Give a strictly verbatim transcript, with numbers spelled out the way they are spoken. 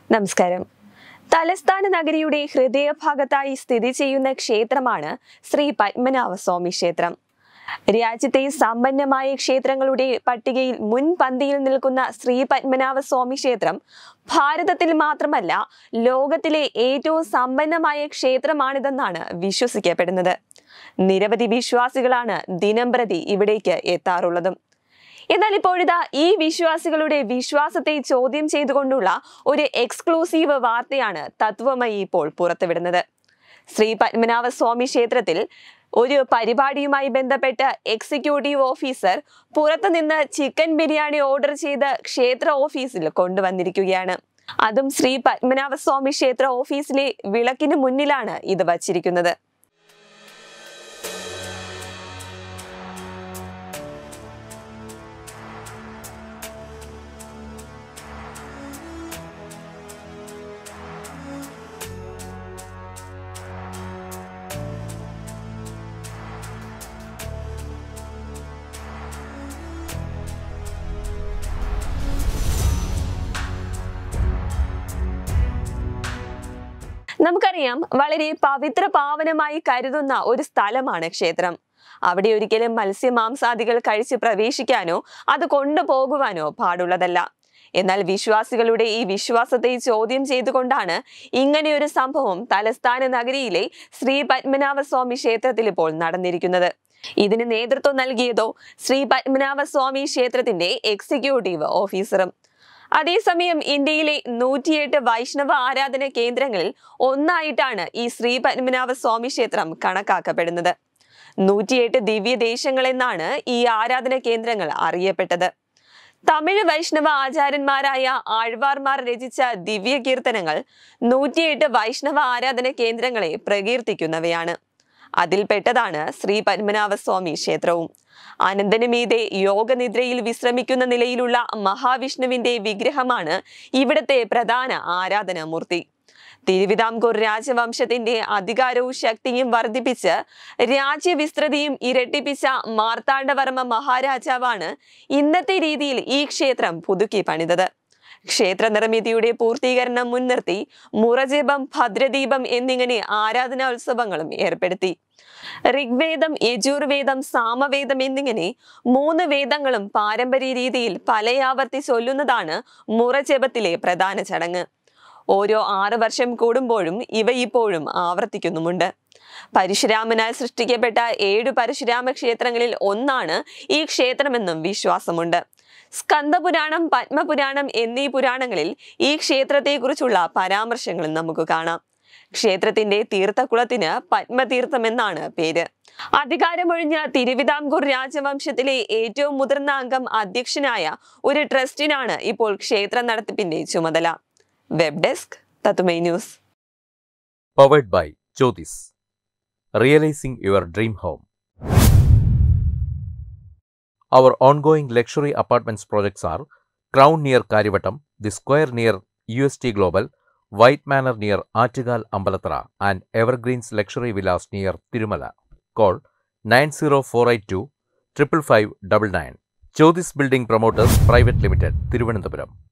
നമസ്കാരം. തലസ്ഥാന നഗരിയുടെ ഹൃദയഭാഗത്തായി സ്ഥിതി ചെയ്യുന്ന ക്ഷേത്രമാണ് ശ്രീ പത്മനാഭസ്വാമി ക്ഷേത്രം. രാജ്യത്തെ സമ്പന്നമായ ക്ഷേത്രങ്ങളുടെ പട്ടികയിൽ മുൻപന്തിയിൽ നിൽക്കുന്ന ശ്രീ പത്മനാഭസ്വാമി ക്ഷേത്രം ഭാരതത്തിൽ മാത്രമല്ല ലോകത്തിലെ ഏറ്റവും സമ്പന്നമായ ക്ഷേത്രമാണിതെന്നാണ് വിശ്വസിക്കപ്പെടുന്നത്. നിരവധി വിശ്വാസികളാണ് ദിനംപ്രതി ഇവിടേക്ക് എത്താറുള്ളതും. എന്നാൽ ഇപ്പോഴിതാ ഈ വിശ്വാസികളുടെ വിശ്വാസത്തെ ചോദ്യം ചെയ്തുകൊണ്ടുള്ള ഒരു എക്സ്ക്ലൂസീവ് വാർത്തയാണ് തത്വമയി ഇപ്പോൾ പുറത്തുവിടുന്നത്. ശ്രീ പത്മനാഭസ്വാമി ക്ഷേത്രത്തിൽ ഒരു പരിപാടിയുമായി ബന്ധപ്പെട്ട് എക്സിക്യൂട്ടീവ് ഓഫീസർ പുറത്തുനിന്ന് ചിക്കൻ ബിരിയാണി ഓർഡർ ചെയ്ത് ക്ഷേത്ര ഓഫീസിൽ കൊണ്ടുവന്നിരിക്കുകയാണ്. അതും ശ്രീ പത്മനാഭസ്വാമി ക്ഷേത്ര ഓഫീസിലെ വിളക്കിന് മുന്നിലാണ് ഇത് വച്ചിരിക്കുന്നത്. നമുക്കറിയാം, വളരെ പവിത്ര പാവനമായി കരുതുന്ന ഒരു സ്ഥലമാണ് ക്ഷേത്രം. അവിടെ ഒരിക്കലും മത്സ്യമാംസാദികൾ കഴിച്ച് പ്രവേശിക്കാനോ അത് കൊണ്ടുപോകുവാനോ പാടുള്ളതല്ല. എന്നാൽ വിശ്വാസികളുടെ ഈ വിശ്വാസത്തെ ചോദ്യം ചെയ്തുകൊണ്ടാണ് ഇങ്ങനെയൊരു സംഭവം തലസ്ഥാന നഗരിയിലെ ശ്രീ പത്മനാഭസ്വാമി ക്ഷേത്രത്തിൽ ഇപ്പോൾ നടന്നിരിക്കുന്നത്. ഇതിന് നേതൃത്വം നൽകിയതോ ശ്രീ പത്മനാഭസ്വാമി ക്ഷേത്രത്തിന്റെ എക്സിക്യൂട്ടീവ് ഓഫീസറും. അതേസമയം ഇന്ത്യയിലെ നൂറ്റിയെട്ട് വൈഷ്ണവ ആരാധന കേന്ദ്രങ്ങളിൽ ഒന്നായിട്ടാണ് ഈ ശ്രീ പത്മനാഭസ്വാമി ക്ഷേത്രം കണക്കാക്കപ്പെടുന്നത്. നൂറ്റിയെട്ട് ദിവ്യദേശങ്ങൾ എന്നാണ് ഈ ആരാധന കേന്ദ്രങ്ങൾ അറിയപ്പെട്ടത്. തമിഴ് വൈഷ്ണവ ആചാര്യന്മാരായ ആഴ്വാർമാർ രചിച്ച ദിവ്യ കീർത്തനങ്ങൾ നൂറ്റിയെട്ട് വൈഷ്ണവ ആരാധന കേന്ദ്രങ്ങളെ പ്രകീർത്തിക്കുന്നവയാണ്. അതിൽപ്പെട്ടതാണ് ശ്രീ പത്മനാഭസ്വാമി ക്ഷേത്രവും. അനന്തനുമീതെ യോഗനിദ്രയിൽ വിശ്രമിക്കുന്ന നിലയിലുള്ള മഹാവിഷ്ണുവിന്റെ വിഗ്രഹമാണ് ഇവിടത്തെ പ്രധാന ആരാധനാമൂർത്തി. തിരുവിതാംകൂർ രാജവംശത്തിന്റെ അധികാരവും ശക്തിയും വർദ്ധിപ്പിച്ച് രാജ്യവിസ്തൃതിയും ഇരട്ടിപ്പിച്ച മാർത്താണ്ഡവർമ്മ മഹാരാജാവാണ് ഇന്നത്തെ രീതിയിൽ ഈ ക്ഷേത്രം പുതുക്കി പണിതത്. ക്ഷേത്ര നിർമ്മിതിയുടെ പൂർത്തീകരണം മുൻനിർത്തി മുറജപം, ഭദ്രദീപം എന്നിങ്ങനെ ആരാധനാത്സവങ്ങളും ഏർപ്പെടുത്തി. ഋഗ്വേദം, യജുർവേദം, സാമവേദം എന്നിങ്ങനെ മൂന്ന് വേദങ്ങളും പാരമ്പര്യ രീതിയിൽ പലയാവർത്തി ചൊല്ലുന്നതാണ് മുറജപത്തിലെ പ്രധാന ചടങ്ങ്. ഓരോ ആറ് വർഷം കൂടുമ്പോഴും ഇവ ഇപ്പോഴും ആവർത്തിക്കുന്നുമുണ്ട്. പരശുരാമനാൽ സൃഷ്ടിക്കപ്പെട്ട ഏഴു പരശുരാമ ക്ഷേത്രങ്ങളിൽ ഒന്നാണ് ഈ ക്ഷേത്രമെന്നും വിശ്വാസമുണ്ട്. സ്കന്ദപുരാണം, പത്മപുരാണം എന്നീ പുരാണങ്ങളിൽ ഈ ക്ഷേത്രത്തെക്കുറിച്ചുള്ള പരാമർശങ്ങളും നമുക്ക് കാണാം. ക്ഷേത്രത്തിന്റെ തീർത്ഥക്കുളത്തിന് പത്മതീർത്ഥം എന്നാണ് പേര്. അധികാരമൊഴിഞ്ഞ തിരുവിതാംകൂർ രാജവംശത്തിലെ ഏറ്റവും മുതിർന്ന അംഗം അധ്യക്ഷനായ ഒരു ട്രസ്റ്റിനാണ് ഇപ്പോൾ ക്ഷേത്ര നടത്തിപ്പിന്റെ ചുമതല. Web desk Tatwamayi news. Powered by Jyotis. Realizing your dream home. Our ongoing luxury apartments projects are Crown near Karivattam, The Square near U S T Global, White Manor near Aattugal Ambalathara, and Evergreens Luxury Villas near Tirumala. Call nine zero four eight two five five five nine nine. Jyotis Building Promoters Private Limited, Thiruvananthapuram.